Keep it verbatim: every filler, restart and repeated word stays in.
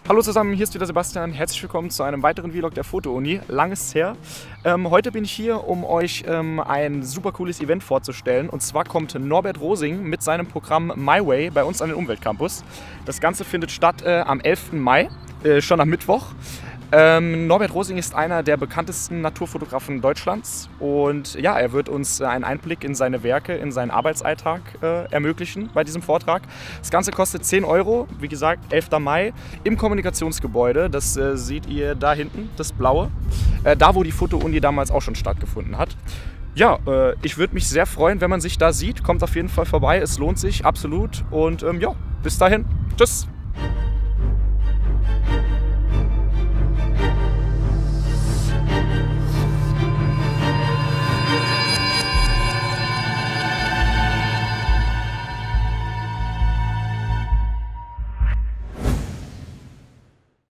Hallo zusammen, hier ist wieder Sebastian. Herzlich willkommen zu einem weiteren Vlog der Foto-Uni. Lang ist's her. Ähm, heute bin ich hier, um euch ähm, ein super cooles Event vorzustellen. Und zwar kommt Norbert Rosing mit seinem Programm My Way bei uns an den Umweltcampus. Das Ganze findet statt äh, am elften Mai, äh, schon am Mittwoch. Ähm, Norbert Rosing ist einer der bekanntesten Naturfotografen Deutschlands und ja, er wird uns äh, einen Einblick in seine Werke, in seinen Arbeitsalltag äh, ermöglichen bei diesem Vortrag. Das Ganze kostet zehn Euro, wie gesagt, elfter Mai im Kommunikationsgebäude, das äh, seht ihr da hinten, das blaue, äh, da wo die Foto-Uni damals auch schon stattgefunden hat. Ja, äh, ich würde mich sehr freuen, wenn man sich da sieht, kommt auf jeden Fall vorbei, es lohnt sich absolut und ähm, ja, bis dahin, tschüss!